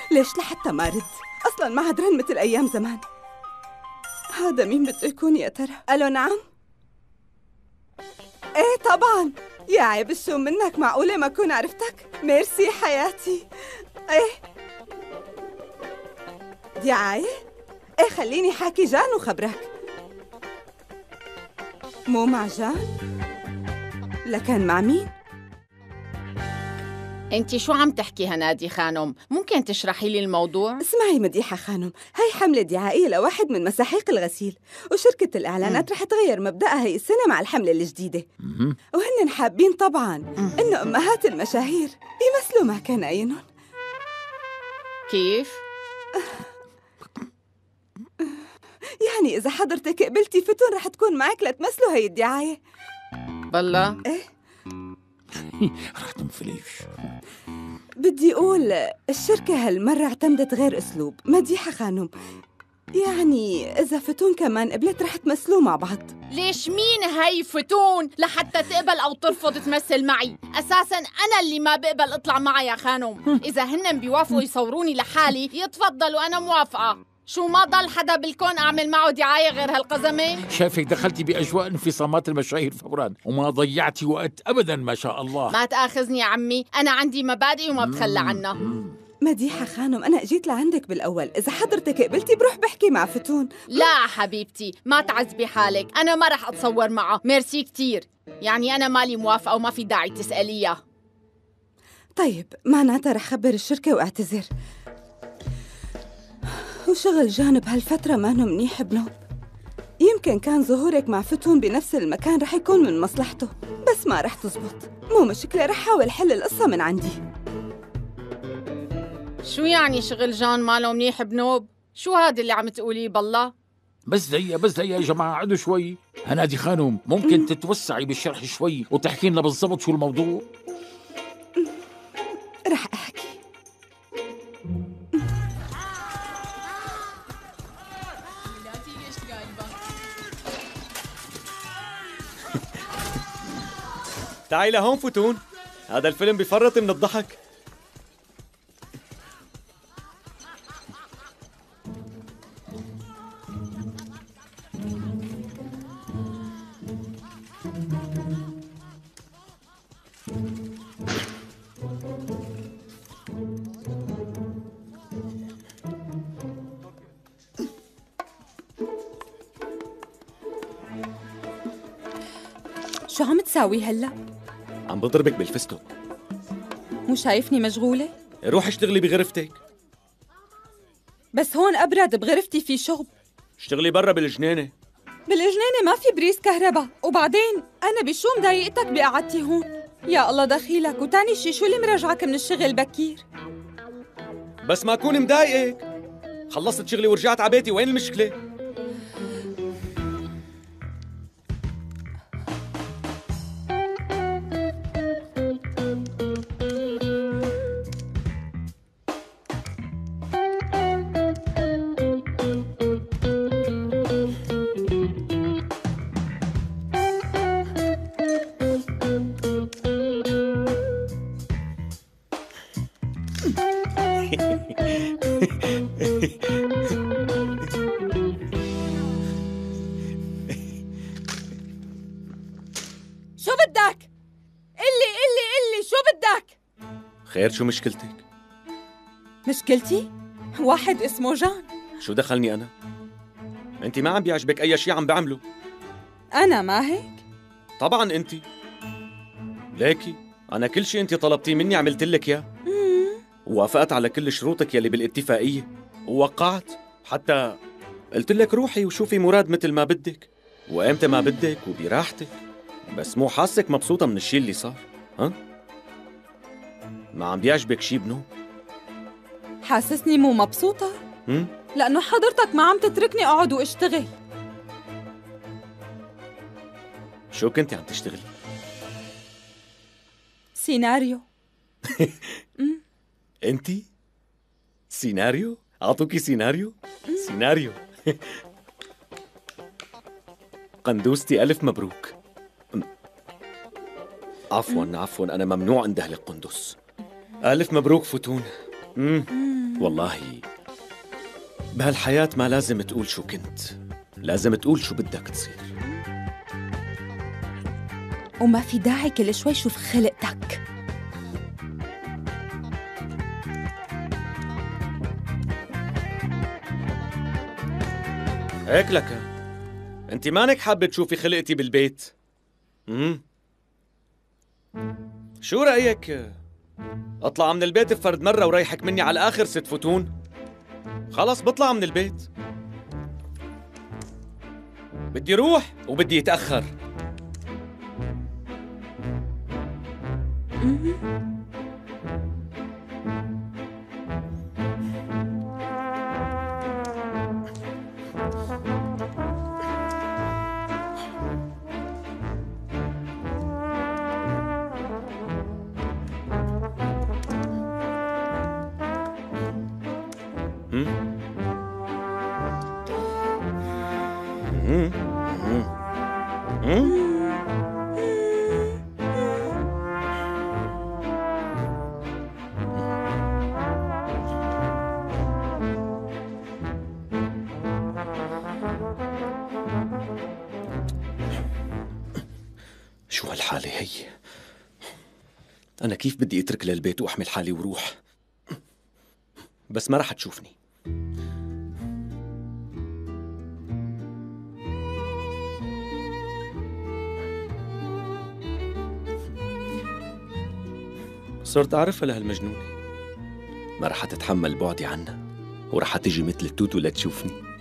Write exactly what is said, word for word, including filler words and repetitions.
ليش لحتى ما رد؟ أصلاً ما عاد رن مثل أيام زمان. هذا مين بده يكون يا ترى؟ ألو نعم؟ إيه طبعاً. يا عيب الشو منك، معقولة ما أكون عرفتك؟ ميرسي حياتي. إيه دعاية؟ إيه خليني حاكي جان وخبرك. مو مع جان؟ لكن مع مين؟ انتي شو عم تحكي هنادي خانم؟ ممكن تشرحي لي الموضوع؟ اسمعي مديحة خانم، هاي حملة دعائية لواحد من مساحيق الغسيل، وشركة الإعلانات رح تغير مبدأها هاي السنة مع الحملة الجديدة. وهن حابين طبعاً إنه أمهات المشاهير يمثلوا ما كان عينهم. كيف؟ يعني إذا حضرتك قبلتي فتون رح تكون معك لتمثلوا هاي الدعاية. بالله؟ إيه رح تنفليش. بدي أقول الشركة هالمرة اعتمدت غير أسلوب مديحة خانم. يعني إذا فتون كمان قبلت رح تمثلوا مع بعض. ليش مين هاي فتون لحتى تقبل أو ترفض تمثل معي؟ أساساً أنا اللي ما بقبل أطلع معها يا خانم. إذا هن بيوافقوا يصوروني لحالي يتفضلوا، أنا موافقة. شو ما ضل حدا بالكون أعمل معه دعاية غير هالقزمة؟ شايفك دخلتي بأجواء انفصامات المشاهير فوراً وما ضيعتي وقت أبداً ما شاء الله. ما تآخذني يا عمي، أنا عندي مبادئ وما بتخلى عنها. مديحة خانم أنا أجيت لعندك بالأول، إذا حضرتك قبلتي بروح بحكي مع فتون. لا حبيبتي ما تعذبي حالك، أنا ما رح أتصور معه. ميرسي كتير، يعني أنا مالي موافقة وما في داعي تسأليها. طيب معناتها رح خبر الشركة واعتذر. وشغل جانب هالفترة مانو منيح بنوب. يمكن كان ظهورك مع فتون بنفس المكان رح يكون من مصلحته، بس ما رح تزبط. مو مشكلة، رح حاول حل القصة من عندي. شو يعني شغل جان ماله منيح بنوب؟ شو هاد اللي عم تقوليه بالله؟ بس زي بس زي يا جماعة عدوا شوي. هنادي خانم ممكن تتوسعي بالشرح شوي وتحكي لنا بالضبط شو الموضوع؟ رح أحكي. تعي لهون فتون، هذا الفيلم بفرط من الضحك. شو عم تساوي هلأ؟ عم بضربك بالفستق. مو شايفني مشغولة؟ روح اشتغلي بغرفتك. بس هون أبرد، بغرفتي في شغل. اشتغلي برا بالجنينة. بالجنينة ما في بريز كهرباء، وبعدين أنا بشو مضايقتك بقعدتي هون؟ يا الله دخيلك، وتاني شي شو اللي مرجعك من الشغل بكير؟ بس ما أكون مضايقك. خلصت شغلي ورجعت على بيتي، وين المشكلة؟ شو بدك؟ قلي قلي قلي شو بدك؟ خير شو مشكلتك؟ مشكلتي؟ واحد اسمه جان. شو دخلني أنا؟ أنت ما عم بيعجبك أي شيء عم بعمله. أنا ما هيك؟ طبعاً أنت. ليكي أنا كل شيء أنت طلبتيه مني عملت لك إياه. ووافقت على كل شروطك يلي بالاتفاقية ووقعت، حتى قلت لك روحي وشوفي مراد مثل ما بدك وإمتى ما بدك وبراحتك. بس مو حاسك مبسوطة من الشيء اللي صار؟ ها؟ ما عم بيعجبك شيء بنو؟ حاسسني مو مبسوطة؟ هم؟ لأنه حضرتك ما عم تتركني أقعد واشتغل. شو كنتي عم تشتغلي؟ سيناريو. انتي؟ سيناريو؟ أعطوكي سيناريو؟ سيناريو. قندوستي ألف مبروك. عفواً عفواً أنا ممنوع أنده لك قندوس. ألف مبروك فتون. مم. والله بهالحياة ما لازم تقول شو كنت، لازم تقول شو بدك تصير. وما في داعي كل شوي شوف خلقتك. هيك لك انت مانك حابة تشوفي خلقتي بالبيت؟ امم شو رأيك اطلع من البيت بفرد مرة وريحك مني على الآخر ست فتون؟ خلص بطلع من البيت، بدي روح وبدي يتأخر. شو هالحالة هي؟ أنا كيف بدي أترك للبيت وأحمل حالي وروح؟ بس ما رح تشوفني. صرت أعرفها لهالمجنونة، ما رح تتحمل بعدي عنها ورح تجي مثل التوتو لتشوفني.